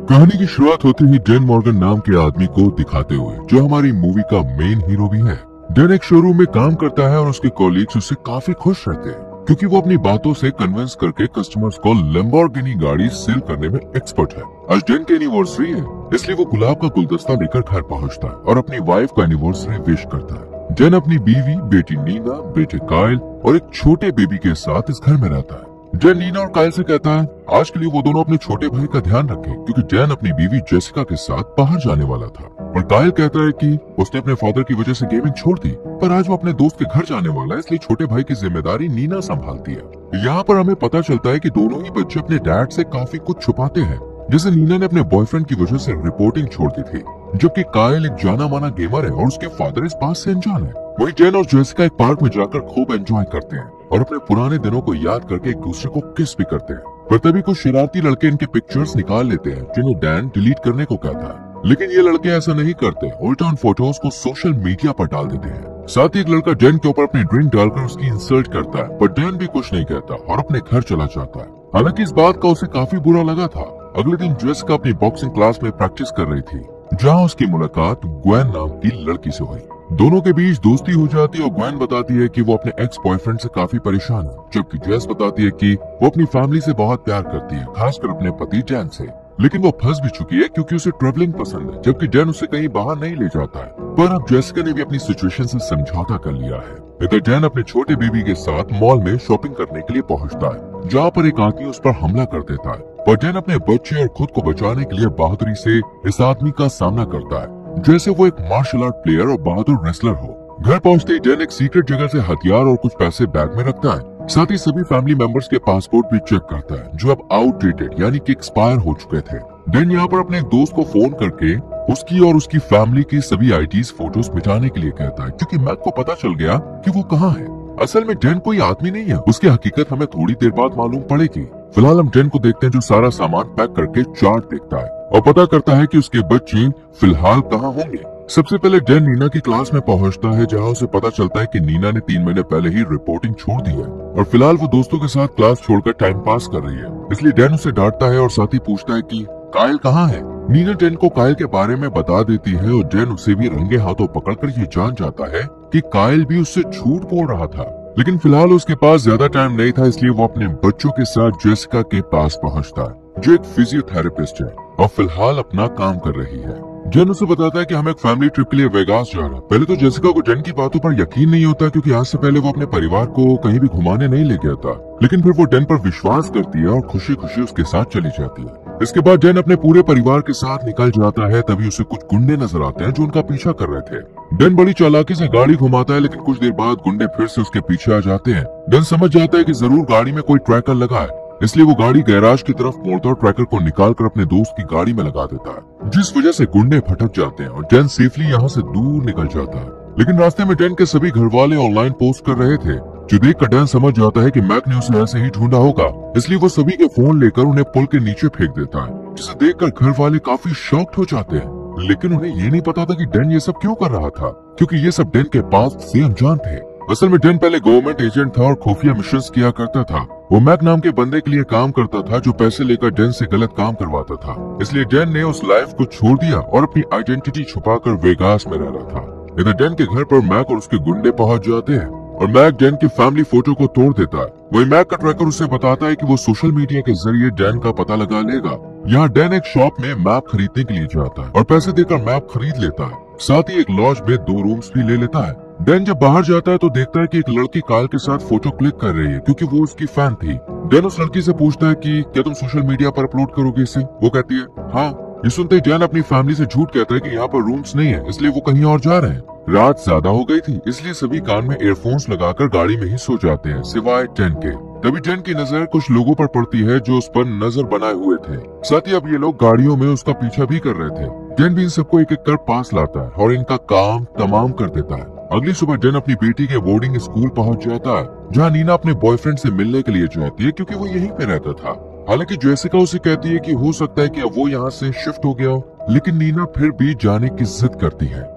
कहानी की शुरुआत होते ही डैन मॉर्गन नाम के आदमी को दिखाते हुए, जो हमारी मूवी का मेन हीरो भी है। डैन एक शोरूम में काम करता है और उसके कॉलीग्स उससे काफी खुश रहते हैं क्योंकि वो अपनी बातों से कन्विंस करके कस्टमर्स को लैम्बोर्गिनी गाड़ी सेल करने में एक्सपर्ट है। आज डैन की एनिवर्सरी है, इसलिए वो गुलाब का गुलदस्ता लेकर घर पहुंचता है और अपनी वाइफ का एनिवर्सरी विश करता है। डैन अपनी बीवी, बेटी नीना, बेटे कायल और एक छोटे बेबी के साथ इस घर में रहता है। डैन नीना और कायल से कहता है आज के लिए वो दोनों अपने छोटे भाई का ध्यान रखें क्योंकि डैन अपनी बीवी जेसिका के साथ बाहर जाने वाला था। और कायल कहता है कि उसने अपने फादर की वजह से गेमिंग छोड़ दी, पर आज वो अपने दोस्त के घर जाने वाला है, इसलिए छोटे भाई की जिम्मेदारी नीना संभालती है। यहाँ पर हमें पता चलता है कि दोनों ही बच्चे अपने डैड से काफी कुछ छुपाते हैं। जैसे नीना ने अपने बॉयफ्रेंड की वजह से रिपोर्टिंग छोड़ दी थी, जबकि कायल एक जाना माना गेमर है और उसके फादर इस बात से अनजान है। वही डैन और जेसिका एक पार्क में जाकर खूब एंजॉय करते हैं और अपने पुराने दिनों को याद करके एक दूसरे को किस भी करते हैं। पर तभी कुछ शरारती लड़के इनके पिक्चर्स निकाल लेते हैं जिन्हें डैन डिलीट करने को कहता है, लेकिन ये लड़के ऐसा नहीं करते, उल्टा उन फोटोज को सोशल मीडिया पर डाल देते हैं। साथ ही एक लड़का डैन के ऊपर अपनी ड्रिंक डालकर उसकी इंसल्ट करता है, पर डैन भी कुछ नहीं कहता और अपने घर चला जाता है। हालांकि इस बात का उसे काफी बुरा लगा था। अगले दिन जेसिका अपनी बॉक्सिंग क्लास में प्रैक्टिस कर रही थी, जहाँ उसकी मुलाकात ग्वेन नाम की लड़की से हुई। दोनों के बीच दोस्ती हो जाती है और ग्वेन बताती है कि वो अपने एक्स बॉयफ्रेंड से काफी परेशान है, जबकि जेस बताती है कि वो अपनी फैमिली से बहुत प्यार करती है, खासकर अपने पति डैन से। लेकिन वो फंस भी चुकी है क्योंकि उसे ट्रैवलिंग पसंद है, जबकि डैन उसे कहीं बाहर नहीं ले जाता है। पर अब जेसिका ने भी अपनी सिचुएशन से समझौता कर लिया है। इधर डैन अपने छोटे बेबी के साथ मॉल में शॉपिंग करने के लिए पहुंचता है, जहाँ पर एक आदमी उस पर हमला कर देता है। पर डैन अपने बच्चे और खुद को बचाने के लिए बहादुरी से इस आदमी का सामना करता है, जैसे वो एक मार्शल आर्ट प्लेयर और बहादुर रेसलर हो। घर पहुंचते ही डैन एक सीक्रेट जगह से हथियार और कुछ पैसे बैग में रखता है। साथ ही सभी फैमिली मेंबर्स के पासपोर्ट भी चेक करता है, जो अब आउटडेटेड यानी कि एक्सपायर हो चुके थे। डैन यहाँ पर अपने एक दोस्त को फोन करके उसकी और उसकी फैमिली की सभी आईडीज फोटोज मिटाने के लिए कहता है, क्योंकि मैक को पता चल गया कि वो कहाँ है। असल में डैन कोई आदमी नहीं है, उसकी हकीकत हमें थोड़ी देर बाद मालूम पड़ेगी। फिलहाल हम डैन को देखते हैं जो सारा सामान पैक करके चार्ट देखता है और पता करता है कि उसके बच्चे फिलहाल कहाँ होंगे। सबसे पहले डैन नीना की क्लास में पहुंचता है, जहां उसे पता चलता है कि नीना ने 3 महीने पहले ही रिपोर्टिंग छोड़ दी है और फिलहाल वो दोस्तों के साथ क्लास छोड़कर टाइम पास कर रही है। इसलिए डैन उसे डांटता है और साथ ही पूछता है कि कायल कहाँ है। नीना डैन को कायल के बारे में बता देती है और डैन उसे भी रंगे हाथों पकड़कर ये जान जाता है कि कायल भी उससे झूठ बोल रहा था। लेकिन फिलहाल उसके पास ज्यादा टाइम नहीं था, इसलिए वो अपने बच्चों के साथ जेसिका के पास पहुंचता है, जो एक फिजियोथेरेपिस्ट है और फिलहाल अपना काम कर रही है। डैन उसे बताता है कि हम एक फैमिली ट्रिप के लिए वेगास जा रहा है। पहले तो जेसिका को डैन की बातों पर यकीन नहीं होता क्योंकि आज से पहले वो अपने परिवार को कहीं भी घुमाने नहीं ले गया था, लेकिन फिर वो डैन पर विश्वास करती है और खुशी खुशी उसके साथ चली जाती है। इसके बाद डैन अपने पूरे परिवार के साथ निकल जाता है, तभी उसे कुछ गुंडे नजर आते हैं जो उनका पीछा कर रहे थे। डैन बड़ी चालाकी से गाड़ी घुमाता है, लेकिन कुछ देर बाद गुंडे फिर से उसके पीछे आ जाते हैं। डैन समझ जाता है कि जरूर गाड़ी में कोई ट्रैकर लगा है, इसलिए वो गाड़ी गैराज की तरफ मोड़ता और ट्रैकर को निकालकर अपने दोस्त की गाड़ी में लगा देता है, जिस वजह से गुंडे भटक जाते हैं और डैन सेफली यहाँ से दूर निकल जाता है। लेकिन रास्ते में डैन के सभी घर वाले ऑनलाइन पोस्ट कर रहे थे, जो देखकर डैन समझ जाता है कि मैक ने उसे ऐसे ही ढूंढा होगा, इसलिए वो सभी के फोन लेकर उन्हें पुल के नीचे फेंक देता है, जिसे देखकर घर वाले काफी शॉक्ड हो जाते हैं। लेकिन उन्हें ये नहीं पता था कि डैन ये सब क्यों कर रहा था, क्योंकि ये सब डैन के पास से अनजान थे। असल में डैन पहले गवर्नमेंट एजेंट था और खुफिया मिशंस किया करता था। वो मैक नाम के बंदे के लिए काम करता था, जो पैसे लेकर डैन से गलत काम करवाता था। इसलिए डैन ने उस लाइफ को छोड़ दिया और अपनी आइडेंटिटी छुपाकर वेगास में रह रहा था। इधर डैन के घर पर मैक और उसके गुंडे पहुंच जाते हैं और मैक डैन की फैमिली फोटो को तोड़ देता है। वही मैक का ट्रैकर उसे बताता है कि वो सोशल मीडिया के जरिए डैन का पता लगा लेगा। यहाँ डैन एक शॉप में मैप खरीदने के लिए जाता है और पैसे देकर मैप खरीद लेता है। साथ ही एक लॉज में 2 रूम्स भी ले लेता है। डैन जब बाहर जाता है तो देखता है कि एक लड़की कायल के साथ फोटो क्लिक कर रही है, क्योंकि वो उसकी फैन थी। डैन उस लड़की से पूछता है कि क्या तुम सोशल मीडिया पर अपलोड करोगे इसे। वो कहती है हाँ। ये सुनते ही डैन अपनी फैमिली से झूठ कहता है कि यहाँ पर रूम्स नहीं है, इसलिए वो कहीं और जा रहे हैं। रात ज्यादा हो गई थी, इसलिए सभी कान में एयरफोन्स लगाकर गाड़ी में ही सो जाते हैं, सिवाय डैन के। तभी डैन की नजर कुछ लोगों पर पड़ती है जो उस पर नजर बनाए हुए थे। साथ ही अब ये लोग गाड़ियों में उसका पीछा भी कर रहे थे। डैन भी इन सबको एक एक कर पास लाता है और इनका काम तमाम कर देता है। अगली सुबह डैन अपनी बेटी के बोर्डिंग स्कूल पहुंच जाता है, जहां नीना अपने बॉयफ्रेंड से मिलने के लिए जाती है, क्योंकि वो यहीं पे रहता था। हालांकि जेसिका उसे कहती है कि हो सकता है कि अब वो यहाँ से शिफ्ट हो गया हो, लेकिन नीना फिर भी जाने की जिद करती है।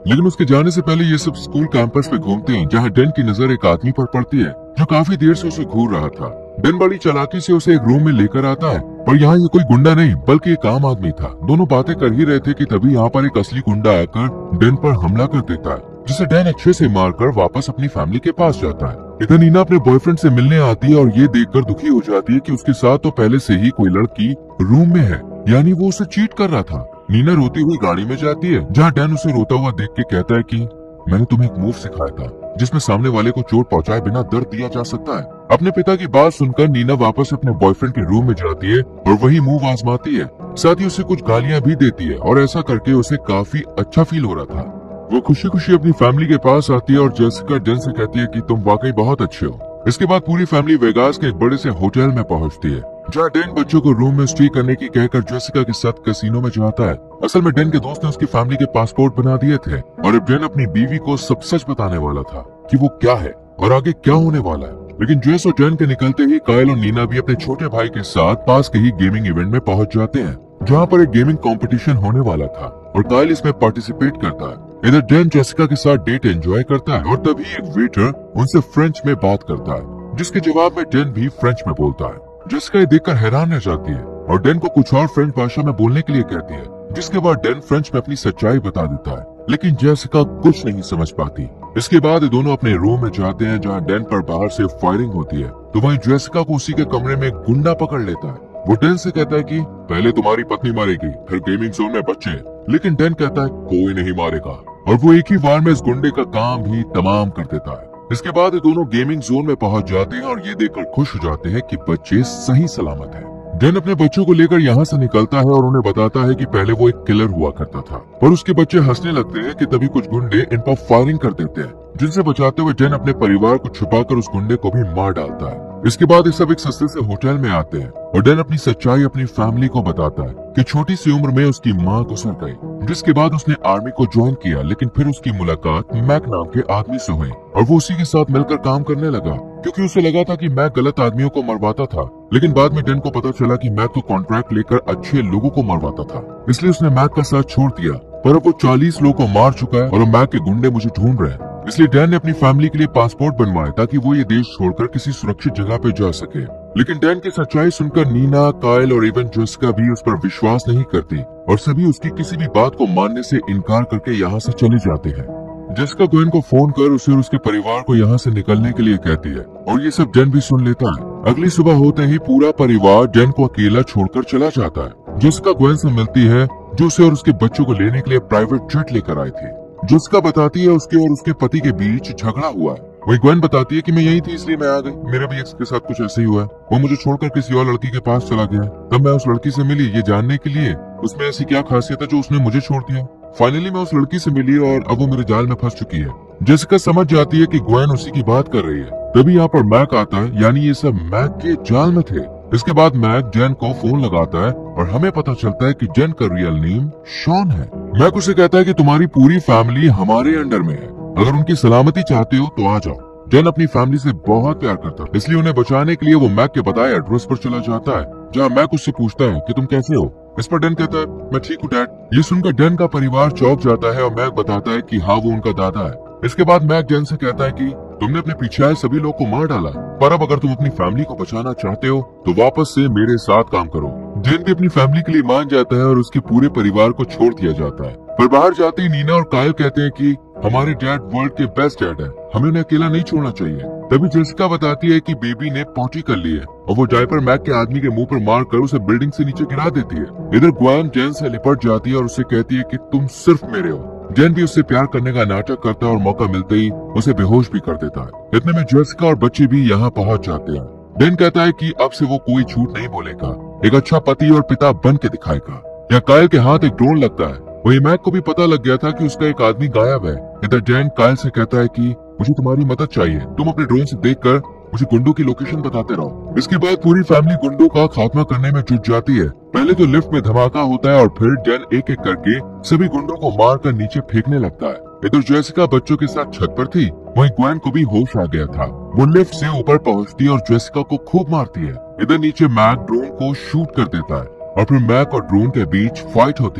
लेकिन उसके जाने से पहले ये सब स्कूल कैंपस पे घूमते हैं, जहाँ डेन की नजर एक आदमी पर पड़ती है जो काफी देर से उसे घूर रहा था। डेन बड़ी चालाकी से उसे एक रूम में लेकर आता है, पर यहाँ ये कोई गुंडा नहीं बल्कि एक आम आदमी था। दोनों बातें कर ही रहे थे कि तभी यहाँ पर एक असली गुंडा आकर डेन पर हमला कर देता है, जिसे डेन अच्छे से मारकर वापस अपनी फैमिली के पास जाता है। इधर नीना अपने बॉयफ्रेंड से मिलने आती है और ये देखकर दुखी हो जाती है कि उसके साथ तो पहले से ही कोई लड़की रूम में है, यानी वो उसे चीट कर रहा था। नीना रोती हुई गाड़ी में जाती है, जहाँ डैन उसे रोता हुआ देख के कहता है कि मैंने तुम्हें एक मूव सिखाया था जिसमें सामने वाले को चोट पहुंचाए बिना दर्द दिया जा सकता है। अपने पिता की बात सुनकर नीना वापस अपने बॉयफ्रेंड के रूम में जाती है और वही मूव आजमाती है। साथ ही उसे कुछ गालियां भी देती है और ऐसा करके उसे काफी अच्छा फील हो रहा था। वो खुशी खुशी अपनी फैमिली के पास आती है और जेसिका डेन से कहती है कि तुम वाकई बहुत अच्छे हो। इसके बाद पूरी फैमिली वेगास के एक बड़े से होटल में पहुंचती है, जहाँ डेन बच्चों को रूम में स्टे करने की कहकर जेसिका के साथ कैसीनो में जाता है। असल में डेन के दोस्त ने उसकी फैमिली के पासपोर्ट बना दिए थे और अब डेन अपनी बीवी को सब सच बताने वाला था कि वो क्या है और आगे क्या होने वाला है। लेकिन जेस और डेन के निकलते ही कायल और नीना भी अपने छोटे भाई के साथ पास के ही गेमिंग इवेंट में पहुंच जाते हैं, जहाँ पर एक गेमिंग कंपटीशन होने वाला था और कायल इसमें पार्टिसिपेट करता है। इधर डेन जेसिका के साथ डेट एंजॉय करता है और तभी एक वेटर उनसे फ्रेंच में बात करता है, जिसके जवाब में डेन भी फ्रेंच में बोलता है। जेसिका ये देखकर हैरान रह जाती है और डेन को कुछ और फ्रेंच भाषा में बोलने के लिए कहती है, जिसके बाद डेन फ्रेंच में अपनी सच्चाई बता देता है, लेकिन जेसिका कुछ नहीं समझ पाती। इसके बाद दोनों अपने रूम में जाते हैं, जहाँ डेन पर बाहर से फायरिंग होती है, तो वहीं जेसिका को उसी के कमरे में गुंडा पकड़ लेता है। वो डेन से कहता है कि पहले तुम्हारी पत्नी मरेगी, फिर गेमिंग जोन में बच्चे, लेकिन डेन कहता है कोई नहीं मारेगा और वो एक ही बार में इस गुंडे का काम भी तमाम कर देता है। इसके बाद दोनों गेमिंग जोन में पहुंच जाते हैं और ये देखकर खुश हो जाते हैं कि बच्चे सही सलामत हैं। डेन अपने बच्चों को लेकर यहाँ से निकलता है और उन्हें बताता है कि पहले वो एक किलर हुआ करता था, पर उसके बच्चे हंसने लगते हैं कि तभी कुछ गुंडे इन पर फायरिंग कर देते हैं, जिनसे बचाते हुए डेन अपने परिवार को छुपाकर उस गुंडे को भी मार डालता है। इसके बाद ये सब एक सस्ते से होटल में आते हैं और डेन अपनी सच्चाई अपनी फैमिली को बताता है कि छोटी सी उम्र में उसकी माँ गुजर गई, जिसके बाद उसने आर्मी को ज्वाइन किया, लेकिन फिर उसकी मुलाकात मैक नाम के आदमी से हुई और वो उसी के साथ मिलकर काम करने लगा, क्योंकि उसे लगा था कि मैक गलत आदमियों को मरवाता था। लेकिन बाद में डेन को पता चला कि मैक तो कॉन्ट्रैक्ट लेकर अच्छे लोगों को मरवाता था, इसलिए उसने मैक का साथ छोड़ दिया। पर अब वो 40 लोगों को मार चुका है और मैक के गुंडे मुझे ढूंढ रहे हैं। इसलिए डैन ने अपनी फैमिली के लिए पासपोर्ट बनवाया ताकि वो ये देश छोड़कर किसी सुरक्षित जगह पे जा सके। लेकिन डैन की सच्चाई सुनकर नीना, कायल और इवन जेसिका भी उस पर विश्वास नहीं करती और सभी उसकी किसी भी बात को मानने से इनकार करके यहाँ से चले जाते हैं। जेसिका ग्वेन को फोन कर उसे और उसके परिवार को यहाँ से निकलने के लिए कहती है और ये सब डैन भी सुन लेता है। अगली सुबह होते ही पूरा परिवार डैन को अकेला छोड़कर चला जाता है। जेसिका ग्वेन से मिलती है, जो उसे और उसके बच्चों को लेने के लिए प्राइवेट जेट लेकर आई थी। जेसिका बताती है उसके और उसके पति के बीच झगड़ा हुआ है। वही ग्वेन बताती है कि मैं यही थी इसलिए मैं आ गई, मेरे भी एक्स के साथ कुछ ऐसे ही हुआ है, वो मुझे छोड़कर किसी और लड़की के पास चला गया। तब मैं उस लड़की से मिली ये जानने के लिए उसमें ऐसी क्या खासियत है जो उसने मुझे छोड़ दिया। फाइनली मैं उस लड़की से मिली और अब वो मेरे जाल में फंस चुकी है। जेसिका समझ जाती है कि ग्वेन उसी की बात कर रही है। तभी यहाँ पर मैक आता है, यानी ये सब मैक के जाल में थे। इसके बाद मैक जेन को फोन लगाता है और हमें पता चलता है कि जेन का रियल नेम शॉन है। मैक उसे कहता है कि तुम्हारी पूरी फैमिली हमारे अंडर में है, अगर उनकी सलामती चाहते हो तो आ जाओ। जेन अपनी फैमिली से बहुत प्यार करता है, इसलिए उन्हें बचाने के लिए वो मैक के बताए एड्रेस पर चला जाता है, जहाँ मैक उससे पूछता है कि तुम कैसे हो। इस पर डेन कहता है मैं ठीक हूँ डैड। ये सुनकर डेन का परिवार चौंक जाता है और मैक बताता है कि हाँ वो उनका दादा है। इसके बाद मैक जेन से कहता है कि तुमने अपने पीछे आए सभी लोग को मार डाला, पर अब अगर तुम अपनी फैमिली को बचाना चाहते हो तो वापस से मेरे साथ काम करो। जेन भी अपनी फैमिली के लिए मान जाता है और उसके पूरे परिवार को छोड़ दिया जाता है। पर बाहर जाते ही नीना और कायल कहते हैं कि हमारे डैड वर्ल्ड के बेस्ट डैड है, हमें उन्हें अकेला नहीं छोड़ना चाहिए। तभी जेसिका बताती है कि बेबी ने पॉटी कर ली है और वो डायपर मैक के आदमी के मुंह पर मारकर उसे बिल्डिंग से नीचे गिरा देती है। इधर ग्वेन जेन से लिपट जाती है और उसे कहती है कि तुम सिर्फ मेरे हो। जेन भी उससे प्यार करने का नाटक करता है और मौका मिलते ही उसे बेहोश भी कर देता है। इतने में जेसिका और बच्चे भी यहाँ पहुँच जाते हैं। डेन कहता है कि अब से वो कोई झूठ नहीं बोलेगा, एक अच्छा पति और पिता बन के दिखाएगा। यहाँ कायल के हाथ एक ड्रोन लगता है। वही मैक को भी पता लग गया था कि उसका एक आदमी गायब है। इधर डेन कायल से कहता है कि मुझे तुम्हारी मदद चाहिए, तुम अपने ड्रोन से देखकर मुझे गुंडों की लोकेशन बताते रहो। इसके बाद पूरी फैमिली गुंडों का खात्मा करने में जुट जाती है। पहले तो लिफ्ट में धमाका होता है और फिर डेन एक एक करके सभी गुंडों को मारकर नीचे फेंकने लगता है। इधर जेसिका बच्चों के साथ छत पर थी, वहीं ग्वेन को भी होश आ गया था। वो लिफ्ट से ऊपर पहुंचती है और जेसिका को खूब मारती है। इधर नीचे मैक ड्रोन को शूट कर देता है और फिर मैक और ड्रोन के बीच फाइट होती है।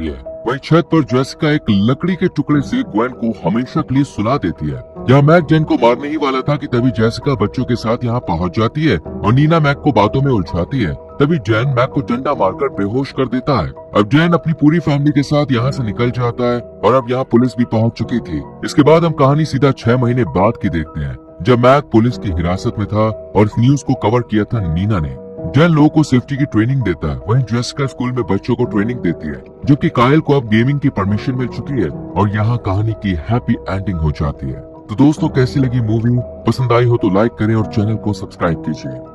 वहीं छत पर जेसिका एक लकड़ी के टुकड़े से ग्वेन को हमेशा के लिए सुला देती है। यहाँ मैक जेन को मारने ही वाला था कि तभी जेसिका बच्चों के साथ यहाँ पहुँच जाती है और नीना मैक को बातों में उलझाती है। तभी जैन मैक को डंडा मारकर बेहोश कर देता है। अब जैन अपनी पूरी फैमिली के साथ यहाँ से निकल जाता है और अब यहाँ पुलिस भी पहुँच चुकी थी। इसके बाद हम कहानी सीधा 6 महीने बाद की देखते हैं, जब मैक पुलिस की हिरासत में था और इस न्यूज को कवर किया था नीना ने। जैन लोगों को सेफ्टी की ट्रेनिंग देता है, वहीं जेसिका स्कूल में बच्चों को ट्रेनिंग देती है, जबकि कायल को अब गेमिंग की परमिशन मिल चुकी है और यहाँ कहानी की हैप्पी एंडिंग हो जाती है। तो दोस्तों, कैसी लगी मूवी? पसंद आई हो तो लाइक करें और चैनल को सब्सक्राइब कीजिए।